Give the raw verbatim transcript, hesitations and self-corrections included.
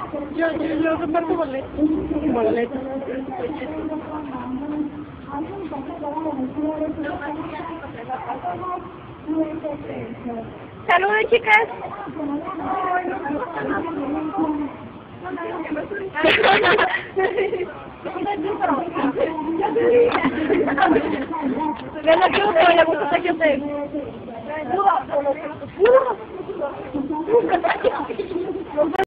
Yo, yo, yo comparto boletos. Boletos. Saludos, chicas. Ven aquí, le gusta que usted.